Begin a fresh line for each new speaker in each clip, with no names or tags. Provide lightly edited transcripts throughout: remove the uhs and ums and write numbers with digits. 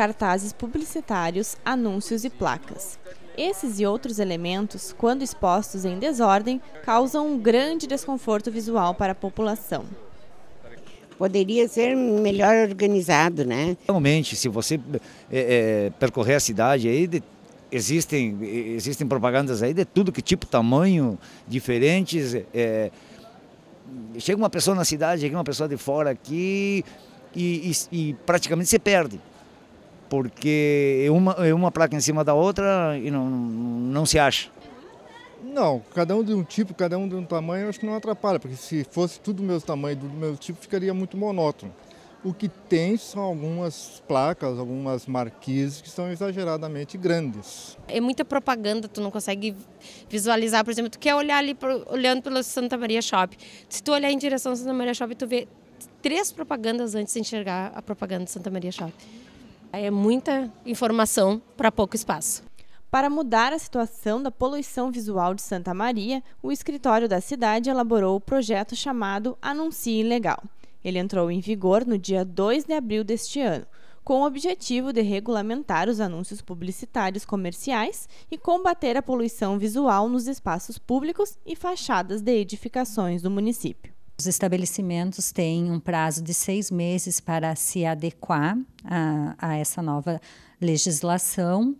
cartazes publicitários, anúncios e placas. Esses e outros elementos, quando expostos em desordem, causam um grande desconforto visual para a população.
Poderia ser melhor organizado, né?
Realmente, se você percorrer a cidade, aí existem propagandas aí de tudo que tipo, tamanho, diferentes. Chega uma pessoa na cidade, chega uma pessoa de fora aqui e praticamente se perde. Porque uma placa em cima da outra e não se acha.
Não, cada um de um tipo, cada um de um tamanho, eu acho que não atrapalha, porque se fosse tudo do mesmo tamanho, do mesmo tipo, ficaria muito monótono. O que tem são algumas placas, algumas marquises que são exageradamente grandes.
É muita propaganda, tu não consegue visualizar, por exemplo, tu quer olhar ali, olhando pelo Santa Maria Shopping. Se tu olhar em direção ao Santa Maria Shopping, tu vê 3 propagandas antes de enxergar a propaganda do Santa Maria Shopping. É muita informação para pouco espaço.
Para mudar a situação da poluição visual de Santa Maria, o escritório da cidade elaborou o projeto chamado Anuncie Legal. Ele entrou em vigor no dia 2 de abril deste ano, com o objetivo de regulamentar os anúncios publicitários comerciais e combater a poluição visual nos espaços públicos e fachadas de edificações do município.
Os estabelecimentos têm um prazo de 6 meses para se adequar a essa nova legislação.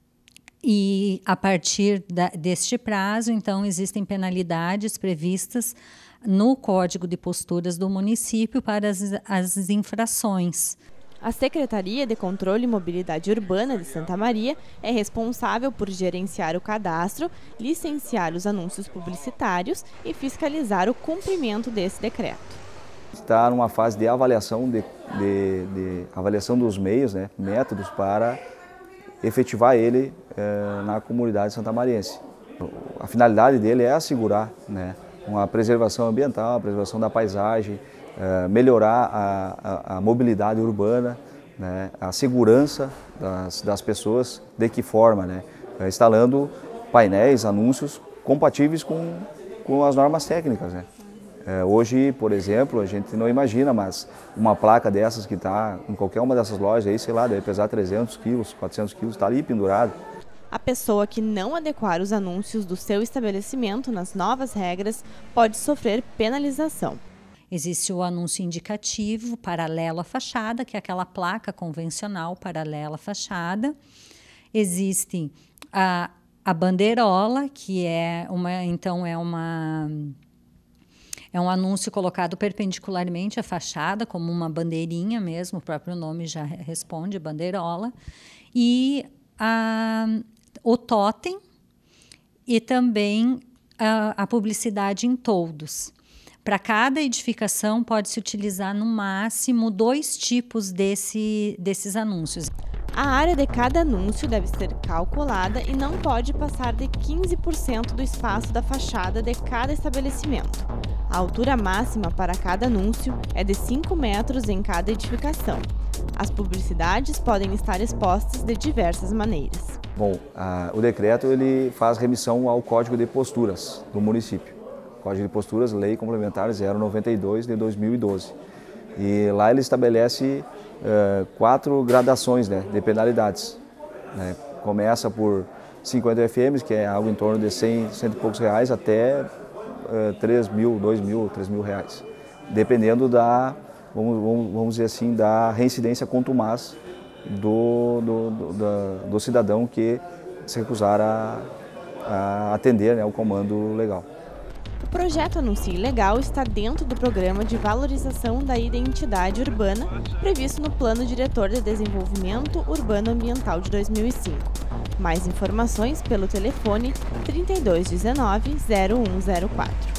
E, a partir deste prazo, então, existem penalidades previstas no Código de Posturas do município para as infrações.
A Secretaria de Controle e Mobilidade Urbana de Santa Maria é responsável por gerenciar o cadastro, licenciar os anúncios publicitários e fiscalizar o cumprimento desse decreto.
Está numa fase de avaliação, de avaliação dos meios, né, métodos para efetivar ele na comunidade santamariense. A finalidade dele é assegurar, né, uma preservação ambiental, a preservação da paisagem, melhorar a mobilidade urbana, né, a segurança das pessoas, de que forma, né, instalando painéis, anúncios compatíveis com as normas técnicas, né. Hoje, por exemplo, a gente não imagina, mas uma placa dessas que está em qualquer uma dessas lojas, aí, sei lá, deve pesar 300 quilos, 400 quilos, está ali pendurado.
A pessoa que não adequar os anúncios do seu estabelecimento nas novas regras pode sofrer penalização.
Existe o anúncio indicativo paralelo à fachada, que é aquela placa convencional paralela à fachada. Existe a bandeirola, que é um anúncio colocado perpendicularmente à fachada, como uma bandeirinha mesmo, o próprio nome já responde, bandeirola. E o totem e também a publicidade em toldos. Para cada edificação pode-se utilizar no máximo 2 tipos desses anúncios.
A área de cada anúncio deve ser calculada e não pode passar de 15% do espaço da fachada de cada estabelecimento. A altura máxima para cada anúncio é de 5 metros em cada edificação. As publicidades podem estar expostas de diversas maneiras.
Bom, o decreto ele faz remissão ao Código de Posturas do município. Código de Posturas, Lei Complementar 092 de 2012. E lá ele estabelece 4 gradações, né, de penalidades. Né? Começa por 50 FMs, que é algo em torno de 100 e poucos reais, até 3 mil, 2 mil, 3 mil reais. Dependendo vamos dizer assim, da reincidência contumaz do cidadão que se recusar a atender, né, o comando legal.
O projeto Anuncie Legal está dentro do Programa de Valorização da Identidade Urbana, previsto no Plano Diretor de Desenvolvimento Urbano Ambiental de 2005. Mais informações pelo telefone 3219-0104.